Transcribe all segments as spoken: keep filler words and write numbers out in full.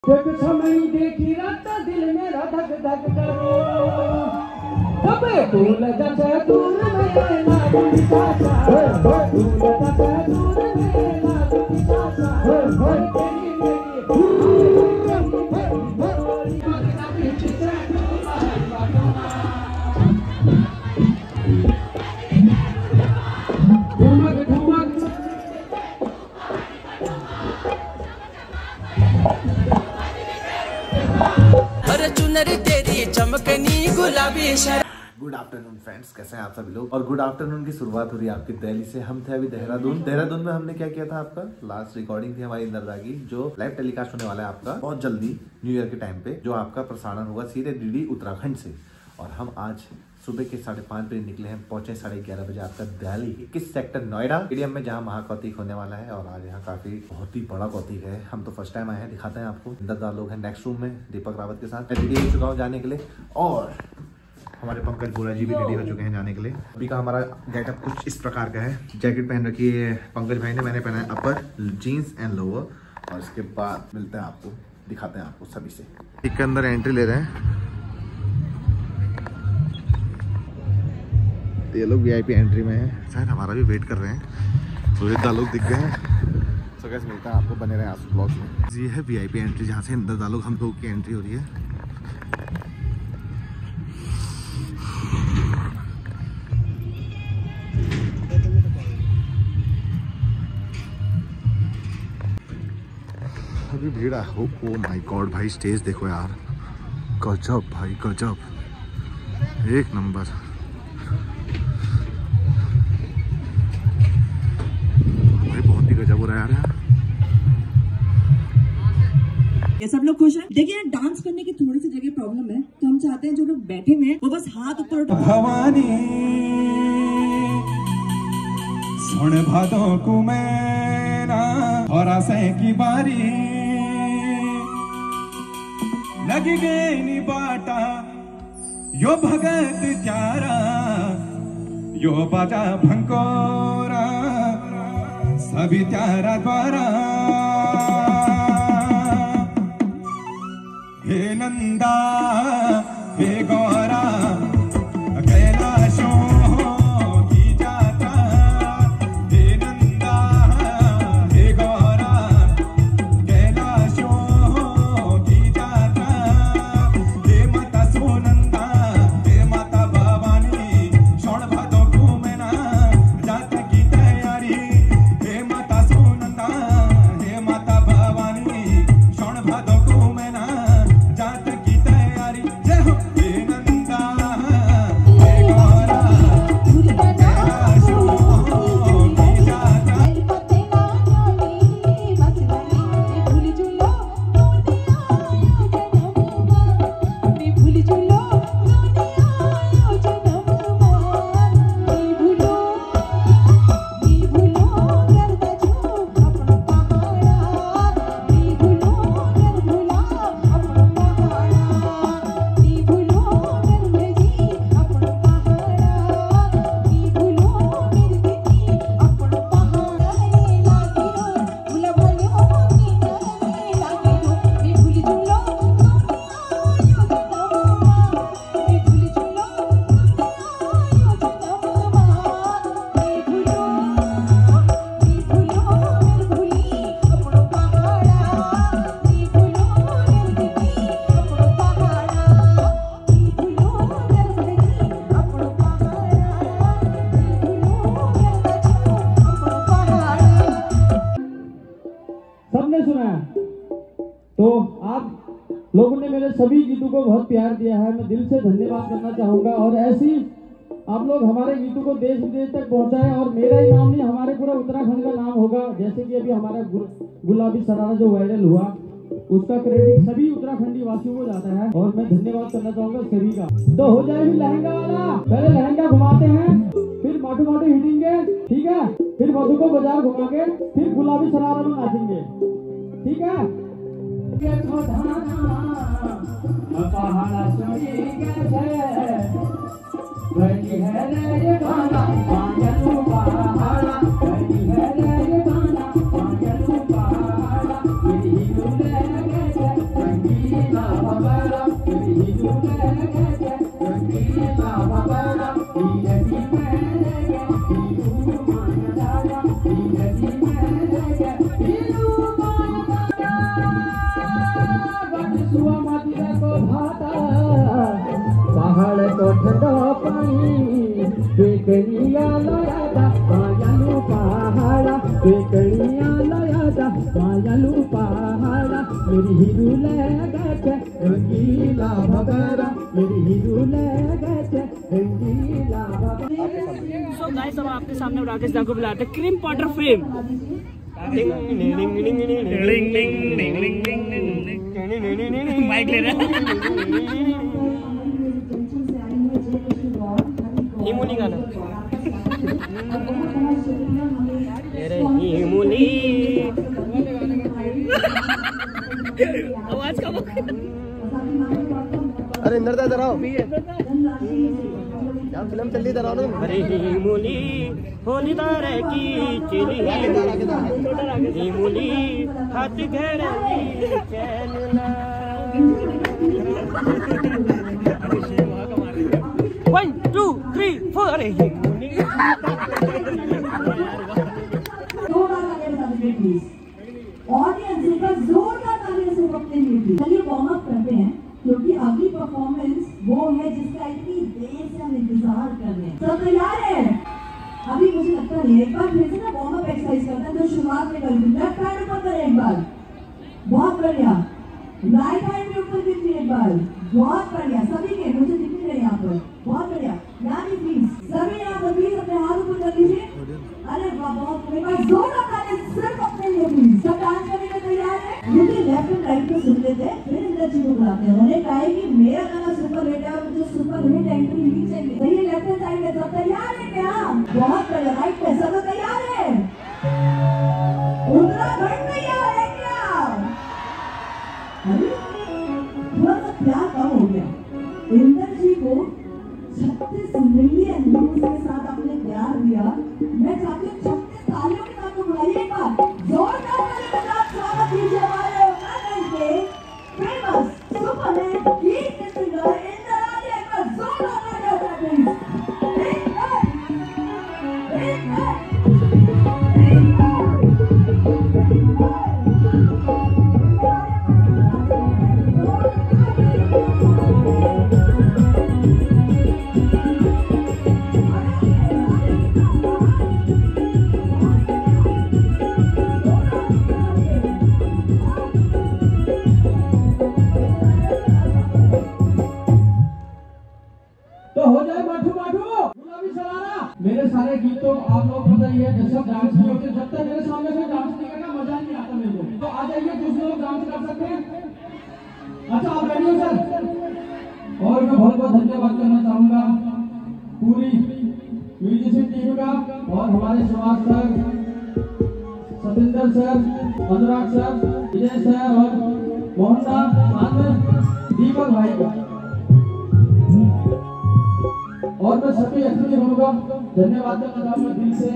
एक समय देखी रात दिल मेरा धक धक करो तब फूल जैसे दूर में ना दिखाता फूल जैसे दूर में ना दिखाता तेरी मेरी घुमक घुमक चुनरी तेरी चमकनी गुलाबी शर। गुड आफ्टरनून फ्रेंड्स, कैसे हैं आप सभी लोग। और गुड आफ्टरनून की शुरुआत हो रही है आपकी दिल्ली से। हम थे अभी देहरादून। देहरादून में हमने क्या किया था, आपका लास्ट रिकॉर्डिंग थी हमारी इंदरदा की, जो लाइव टेलीकास्ट होने वाला है आपका बहुत जल्दी न्यू ईयर के टाइम पे, जो आपका प्रसारण होगा सीधे डीडी उत्तराखंड से। और हम आज सुबह के साढ़े पाँच बजे निकले हैं, पहुंचे साढ़े ग्यारह बजे आपका दिल्ली के किस सेक्टर नोएडा स्टेडियम में, जहां महाकौतिक होने वाला है। और आज यहाँ काफी बहुत ही बड़ा कौतिक है। हम तो फर्स्ट टाइम आए हैं, दिखाते हैं आपको। इंदरदा लोग हैं नेक्स्ट रूम में दीपक रावत के साथ। मैं रेडी हो चुका हूँ जाने के लिए, और हमारे पंकज बोरा जी भी रेडी हो चुके हैं जाने के लिए। अभी का हमारा गेटअप कुछ इस प्रकार का है। जैकेट पहन रखी है पंकज भाई ने, मैंने पहना है अपर जीन्स एंड लोअर। और इसके बाद मिलते हैं आपको, दिखाते हैं आपको सभी से। एक के अंदर एंट्री ले रहे हैं ये लोग, वीआईपी एंट्री में है। शायद हमारा भी वेट कर रहे हैं। रोहित लोग दिख गए हैं। तो कैसे मिलता है आपको, बने रहे आज ब्लॉग में। ये है वीआईपी एंट्री, जहाँ से अंदर लोग हम लोग की एंट्री हो रही है। अभी भीड़ है। ओ, ओ माय गॉड भाई, स्टेज देखो यार, गजब भाई गजब, एक नंबर। गजब हो रहा है यार। ये सब लोग खुश हैं। देखिए, डांस करने की थोड़ी सी जगह प्रॉब्लम है, तो हम चाहते हैं जो लोग बैठे हुए हैं वो बस हाथ ऊपर उठा। भवानी सुन भादों को मैना और से की बारी लगी गई नी बाटा यो भगत त्यारा यो बाजा भंकोरा सभी त्यारा द्वारा। हे नंदा हे गौरा कैलाशों की जाता, हे नंदा हे गौरा कैलाशों की जाता, हे माता सोनंदा हे माता भवानी शोण भादों को मैना जात की तैयारी। हे माता सोनंदा हे माता भवानी शोण भादों को मैना जात की तैयारी। जय हो हे नंदा हे गौरा कैलाशों की जाता। सबने सुना है, तो आप लोगों ने मेरे सभी गीतों को बहुत प्यार दिया है। मैं दिल से धन्यवाद करना चाहूंगा। और ऐसी आप लोग हमारे गीतों को देश विदेश तक पहुंचाएं। और मेरा ही नाम नहीं, हमारे पूरा उत्तराखंड का नाम होगा। जैसे कि अभी हमारा गुलाबी शरारा जो वायरल हुआ, उसका क्रेडिट सभी उत्तराखंडी वासियों को जाता है। और मैं धन्यवाद करना चाहूंगा सभी का। तो हो जाए भी लहंगा वाला, पहले लहंगा घुमाते हैं, फिर माटू माटू हिटेंगे, ठीक है, फिर मधु को बाजार घुमा के फिर गुलाबी शरारा में नाचेंगे, ठीक है। माटी सुआ माटी को भाता पहाड़ को ठंडा पानी बेकनिया लयादा पायलू पहाड़ा बेकनिया लयादा पायलू पहाड़ा मेरी हीरू लगे रंगीला भगरा मेरी हीरू लगे रंगीला भगरा। सो गाइस अब आपके सामने राकेश दा को बुलाते हैं क्रीम पाउडर फेम। माइक ले रहा हिमुली गाना हिमुली आवाज कम अरे इंदर दा इधर आओ यार फिल्म चल रही इधर आओ ना। अरे हिमुली होली तारे की चिली हिमुली हाथ घेर वन टू थ्री फोर। अरे हिमुली ऑडियंस एक बार जोरदार तालियों से अपने लिए चलिए वार्म अप करते हैं क्योंकि अगली परफॉर्मेंस वो है जिसका इतनी देर से हम इंतजार कर रहे हैं। सब तैयार है? अभी मुझे लगता नहीं, एक बार फिर से ना वार्म अप एक्सरसाइज करते हैं जो शुरुआत में करी थी। लेफ्ट हैंड ऊपर करें एक बार, बहुत बढ़िया। राइट हैंड के ऊपर कीजिए एक बार, बहुत बढ़िया। सभी के मुझे दिख नहीं रहे यहाँ पर, बहुत बढ़िया। यानी प्लीज सभी यहाँ पर प्लीज अपने हाथ ऊपर कर लीजिए। अरे वाह, बहुत एक बार जोरदार तालियां सिर्फ अपने लिए प्लीज। सब डांस करने के तैयार है? मुझे लेफ्ट एंड राइट को सुन लेते हैं फिर इंदर जी को बुलाते हैं। उन्हें कहा कि मेरा गाना सुपर हिट है और मुझे सुपर हिट एंट्री ही चाहिए। तो ये लेफ्ट हैंड साइड में सब तैयार है क्या? बहुत बढ़िया। राइट पे सब तैयार है? उत्तराखंड तैयार है क्या? अरे थोड़ा सा प्यार कम हो गया। इंदर जी को छत्तीस मिलियन व्यूज के साथ आपने प्यार दिया। मैं चाहती हूँ छत्तीस तालियों के साथ बुलाइए एक बार, जोरदार तालियों के साथ स्वागत कीजिए हमारे उत्तराखंड के फेमस सुपरहिट गीत सिंगर इंदर आर्य। एक बार जोरदार तालियां हो जाए प्लीज। तो हो जाए माठू माठू गुलाबी सरारा। मेरे सारे गीत तो आप लोग पता ही है, जब डांस नहीं होते, जब तक मेरे सामने से डांस नहीं करना मजा नहीं आता मेरे को। तो आ जाइए, कुछ लोग डांस कर सकते हैं। अच्छा आप रेडी हो सर? और मैं बहुत बहुत धन्यवाद करना चाहूंगा पूरी म्यूजिशियन टीम का और हमारे Shivaj sir, Satendra sir, Anurag sir, Vijay sir और मोहनदा साथ में दीपक भाई का। और मैं सभी एक्टिव का धन्यवाद करना चाहूंगा दिल से।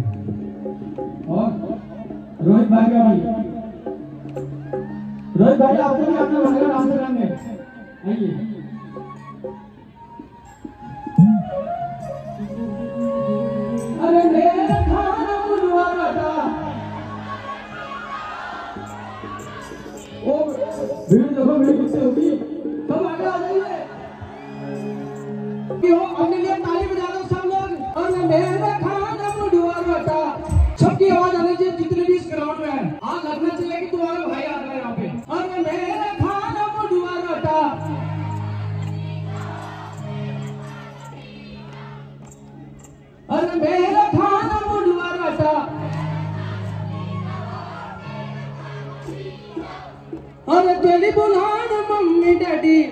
और रोहित भाई का भाई रोहित भाई आपको भी अपना बनेगा डांस करेंगे। आइए अरे मेरे खाना बुलवा बेटा ओ भीड़ देखो, भीड़ कितनी होगी। सब आगे आ जाइए, अपने लिए ताली बजा दो सब लोग। और मेरे खाना बुलवा बेटा सबकी आवाज आनी चाहिए जितने भी इस ग्राउंड में है। आग लगना चाहिए कि तुम्हारे भाई आ रहे हैं यहाँ पे। और मेरे खाना बुलवा बेटा अरे मेरा खाना बुलवा बेटा अरे तेरी बुलान मम्मी डैडी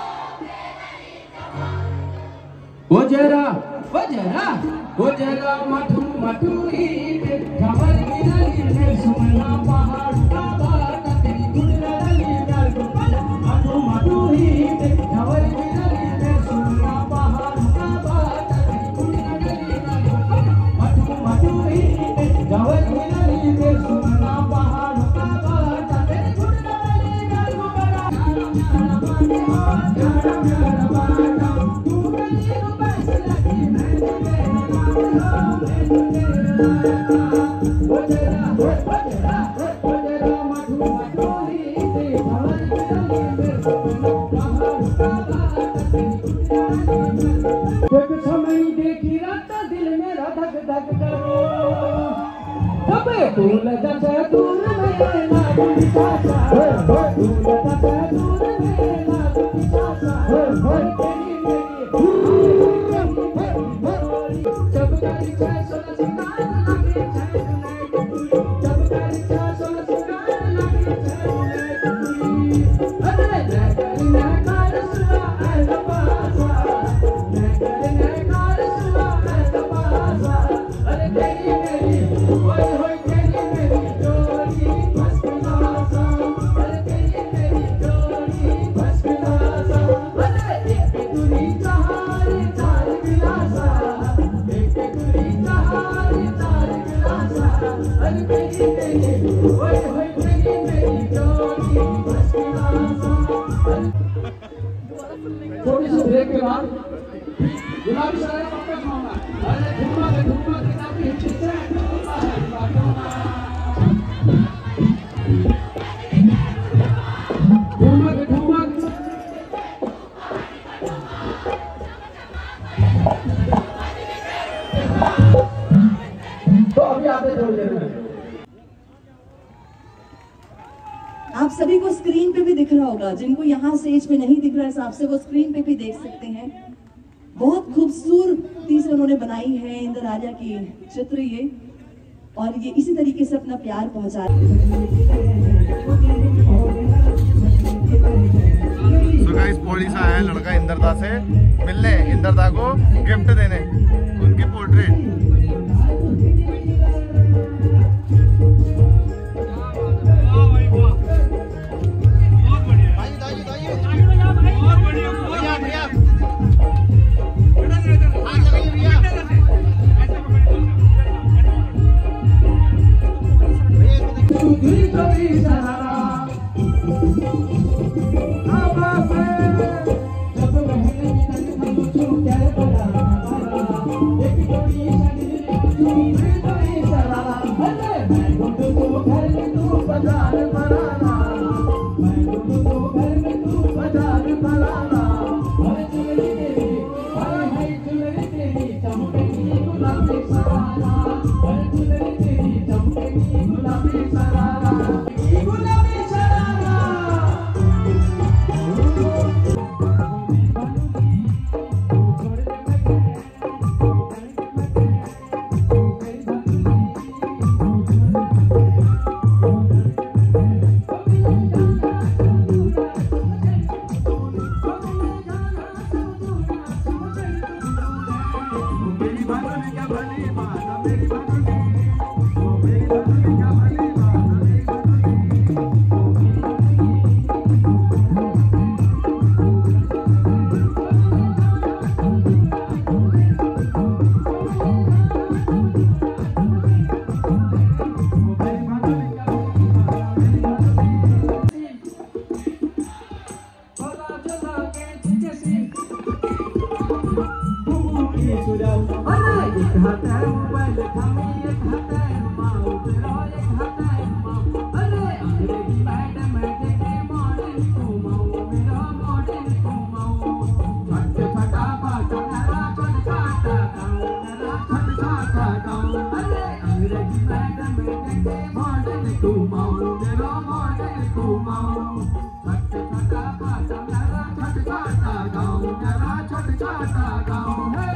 ओ जरा ओ जरा ओ जरा मठू मठू ईद खबर मिलनी ने सुनना पहाड़ का बात तेरी गुड़रा डली डाल को मठू मठू ईद खबर मिलनी ने सुनना पहाड़ का बात तेरी गुड़रा डली डाल को मठू मठू ईद खबर मिलनी ने सुनना पहाड़ का बात तेरी गुड़रा डली डाल को बड़ा प्यारा बाटे और प्यारा प्यारा बाटा तू गली को बस लगी मैं तेरे नाम मैं तेरे नाम ओ जरा ओ जरा ओ जरा मठू मठू ईद जब समय देखी रात दिल मेरा धक धक करो तब दूर जैसे दूर में ना दूर चाचा दूर जैसे दूर में ना दूर चाचा तेरी मेरी जब करी चाहे सोना सिंगार लगे चाहे जब करी चाहे सोना सिंगार लगे चाहे अरे मैं करी मैं कर सुना ऐ लबासा मैं करी मैं कर सुना ऐ लबासा अरे तेरी मेरी ओए होए तेरी मेरी जोड़ी बस पिलासा अरे तेरी मेरी जोड़ी बस पिलासा अरे एक दूरी चार चार गिलासा एक दूरी चार चार गिलासा अरे तेरी मेरी ओए होए तेरी मेरी जोड़ी बस पिलासा। थोड़ी सी ब्रेक के बाद गुलाबी सारे वापस आऊंगा अरे धुम्मा के धुम्मा के काफी हिस्से हैं धुम्मा है धुम्मा के धुम्मा तो अभी आते थोड़ी देर में आप सभी को स्क्रीन पे भी दिख रहा होगा, जिनको यहाँ स्टेज पे नहीं दिख रहा है हिसाब से वो स्क्रीन पे भी देख सकते हैं। बहुत खूबसूरती से उन्होंने बनाई है इंद्र राजा की चित्र ये, और ये इसी तरीके से अपना प्यार पहुंचा रहे हैं। तो गाइस पौड़ी से आया है लड़का इंद्रदा से मिलने, इंद्रदा को गिफ्ट देने उनकी पोर्ट्रेट। गाँव